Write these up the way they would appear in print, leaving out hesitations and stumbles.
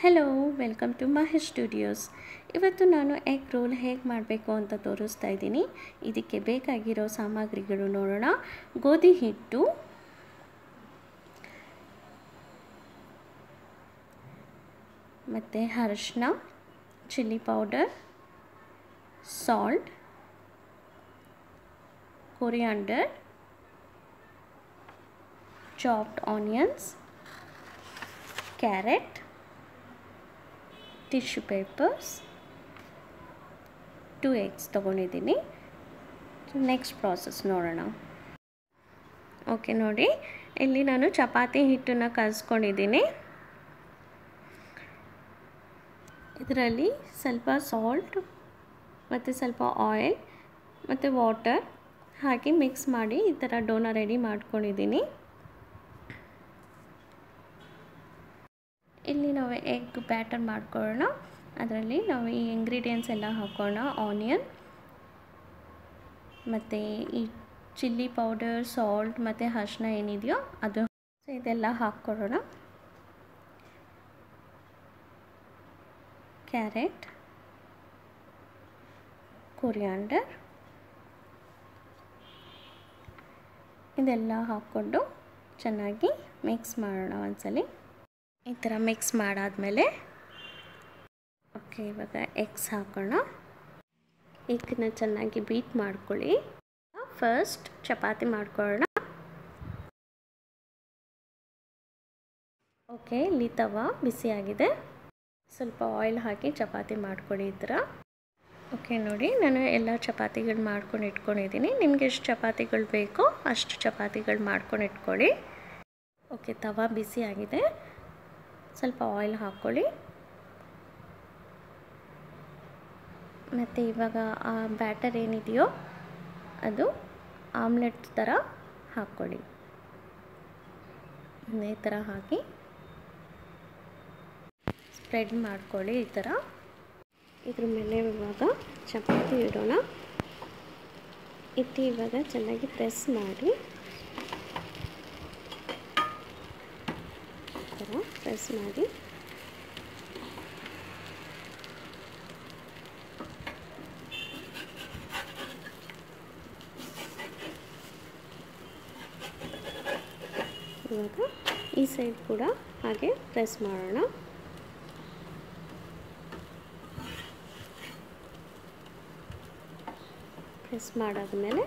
Hello welcome to Mahir studios. ಇವತ್ತು ನಾನು egg roll ಹೇಗೆ ಮಾಡಬೇಕು ಅಂತ ತೋರಿಸ್ತಾ ಇದ್ದೀನಿ. ಇದಕ್ಕೆ ಬೇಕಾಗಿರೋ ಸಾಮಗ್ರಿಗಳು ನೋಡೋಣ. ಗೋಧಿ ಹಿಟ್ಟು, ಮತ್ತು ಅರಿಶಿನ, chilli powder, salt, coriander, chopped onions, carrot, tissue papers, 2 eggs ತೊಗೊಂಡಿದ್ದೀನಿ. ನೆಕ್ಸ್ಟ್ ಪ್ರಾಸೆಸ್ ನೋಡೋಣ. ಓಕೆ ನೋಡಿ, ಇಲ್ಲಿ ನಾನು ಚಪಾತಿ ಹಿಟ್ಟನ್ನು ಕಲಿಸ್ಕೊಂಡಿದ್ದೀನಿ. ಇದರಲ್ಲಿ ಸ್ವಲ್ಪ ಸಾಲ್ಟ್ ಮತ್ತು ಸ್ವಲ್ಪ ಆಯಿಲ್ ಮತ್ತು ವಾಟರ್ ಹಾಕಿ ಮಿಕ್ಸ್ ಮಾಡಿ ಈ ಥರ ಡೋನ ರೆಡಿ ಮಾಡ್ಕೊಂಡಿದ್ದೀನಿ. ಇಲ್ಲಿ ನಾವು ಎಗ್ ಬ್ಯಾಟರ್ ಮಾಡ್ಕೊಳ್ಳೋಣ. ಅದರಲ್ಲಿ ನಾವು ಈ ಇಂಗ್ರೀಡಿಯೆಂಟ್ಸ್ ಎಲ್ಲ ಹಾಕೋಣ. ಆನಿಯನ್ ಮತ್ತು ಈ ಚಿಲ್ಲಿ ಪೌಡರ್, ಸಾಲ್ಟ್ ಮತ್ತು ಅರಿಶಿನ ಏನಿದೆಯೋ ಅದು, ಇದೆಲ್ಲ ಹಾಕ್ಕೊಳ್ಳೋಣ. ಕ್ಯಾರೆಟ್, ಕೊರಿಯಾಂಡರ್, ಇದೆಲ್ಲ ಹಾಕ್ಕೊಂಡು ಚೆನ್ನಾಗಿ ಮಿಕ್ಸ್ ಮಾಡೋಣ ಒಂದ್ಸಲಿ. ಈ ಥರ ಮಿಕ್ಸ್ ಮಾಡಾದಮೇಲೆ ಓಕೆ, ಇವಾಗ ಎಗ್ಸ್ ಹಾಕೋಣ. ಎಗ್ನ ಚೆನ್ನಾಗಿ ಬೀಟ್ ಮಾಡ್ಕೊಳ್ಳಿ. ಫಸ್ಟ್ ಚಪಾತಿ ಮಾಡ್ಕೊಳ್ಳೋಣ. ಓಕೆ, ಇಲ್ಲಿ ತವ ಬಿಸಿಯಾಗಿದೆ. ಸ್ವಲ್ಪ ಆಯಿಲ್ ಹಾಕಿ ಚಪಾತಿ ಮಾಡ್ಕೊಳ್ಳಿ ಈ ಥರ. ಓಕೆ ನೋಡಿ, ನಾನು ಎಲ್ಲ ಚಪಾತಿಗಳು ಮಾಡ್ಕೊಂಡು ಇಟ್ಕೊಂಡಿದ್ದೀನಿ. ನಿಮ್ಗೆ ಎಷ್ಟು ಚಪಾತಿಗಳು ಬೇಕೋ ಅಷ್ಟು ಚಪಾತಿಗಳು ಮಾಡ್ಕೊಂಡು ಇಟ್ಕೊಳ್ಳಿ. ಓಕೆ, ತವ ಬಿಸಿಯಾಗಿದೆ. ಸ್ವಲ್ಪ ಆಯಿಲ್ ಹಾಕ್ಕೊಳ್ಳಿ. ಮತ್ತು ಇವಾಗ ಆ ಬ್ಯಾಟರ್ ಏನಿದೆಯೋ ಅದು ಆಮ್ಲೆಟ್ ಥರ ಹಾಕ್ಕೊಳ್ಳಿ. ಈ ಥರ ಹಾಕಿ ಸ್ಪ್ರೆಡ್ ಮಾಡ್ಕೊಳ್ಳಿ ಈ ಥರ. ಇದ್ರ ಮೇಲೆ ಇವಾಗ ಚಪಾತಿ ಇಡೋಣ. ಇಟ್ಟು ಇವಾಗ ಚೆನ್ನಾಗಿ ಪ್ರೆಸ್ ಮಾಡಿ, ಈ ಥರ ಪ್ರೆಸ್ ಮಾಡಿ ಇವಾಗ ಈ ಸೈಡ್ ಕೂಡ ಹಾಗೆ ಪ್ರೆಸ್ ಮಾಡೋಣ. ಪ್ರೆಸ್ ಮಾಡಾದ್ಮೇಲೆ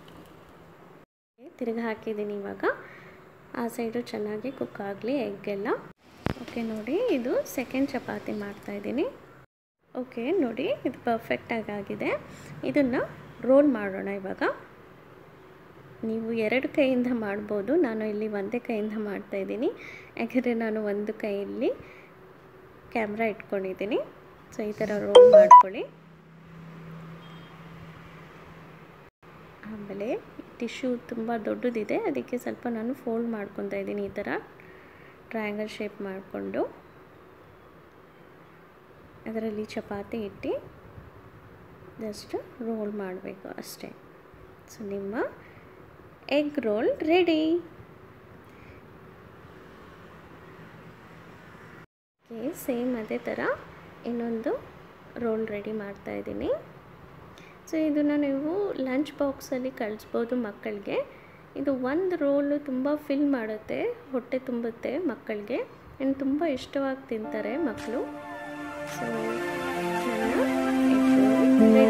ತಿರುಗಿ ಹಾಕಿದ್ದೀನಿ. ಇವಾಗ ಆ ಸೈಡು ಚೆನ್ನಾಗಿ ಕುಕ್ ಆಗಲಿ ಎಗ್ಗೆಲ್ಲ. ಓಕೆ ನೋಡಿ, ಇದು ಸೆಕೆಂಡ್ ಚಪಾತಿ ಮಾಡ್ತಾಯಿದ್ದೀನಿ. ಓಕೆ ನೋಡಿ, ಇದು ಪರ್ಫೆಕ್ಟಾಗಿ ಆಗಿದೆ. ಇದನ್ನು ರೋಲ್ ಮಾಡೋಣ ಇವಾಗ. ನೀವು 2 ಕೈಯಿಂದ ಮಾಡ್ಬೋದು. ನಾನು ಇಲ್ಲಿ ಒಂದೇ ಕೈಯಿಂದ ಮಾಡ್ತಾಯಿದ್ದೀನಿ, ಯಾಕಂದರೆ ನಾನು ಒಂದು ಕೈಯಲ್ಲಿ ಕ್ಯಾಮ್ರಾ ಇಟ್ಕೊಂಡಿದ್ದೀನಿ. ಸೊ ಈ ಥರ ರೋಲ್ ಮಾಡ್ಕೊಳ್ಳಿ. ಆಮೇಲೆ ಟಿಶ್ಯೂ ತುಂಬ ದೊಡ್ಡದಿದೆ, ಅದಕ್ಕೆ ಸ್ವಲ್ಪ ನಾನು ಫೋಲ್ಡ್ ಮಾಡ್ಕೊತಾ ಇದ್ದೀನಿ. ಈ ಥರ ಟ್ರಯಾಂಗಲ್ ಶೇಪ್ ಮಾಡಿಕೊಂಡು ಅದರಲ್ಲಿ ಚಪಾತಿ ಇಟ್ಟು ಜಸ್ಟ್ ರೋಲ್ ಮಾಡಬೇಕು ಅಷ್ಟೇ. ಸೊ ನಿಮ್ಮ egg roll ready. Okay, same ಅದೇ ಥರ ಇನ್ನೊಂದು ರೋಲ್ ರೆಡಿ ಮಾಡ್ತಾಯಿದ್ದೀನಿ. ಸೊ ಇದನ್ನು ನೀವು ಲಂಚ್ ಬಾಕ್ಸಲ್ಲಿ ಕಳಿಸ್ಬೋದು ಮಕ್ಕಳಿಗೆ. ಇದು ಒಂದು ರೋಲು ತುಂಬ ಫಿಲ್ ಮಾಡುತ್ತೆ, ಹೊಟ್ಟೆ ತುಂಬುತ್ತೆ ಮಕ್ಕಳಿಗೆ, ಆ್ಯಂಡ್ ತುಂಬ ಇಷ್ಟವಾಗಿ ತಿಂತಾರೆ ಮಕ್ಕಳು. ಸೊ ನನ್ನ ಎಗ್ ರೋಲ್ ರೆಡಿ.